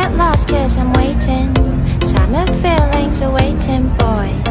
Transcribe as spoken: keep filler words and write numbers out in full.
get lost cause I'm waiting. Summer feelings are waiting, boy.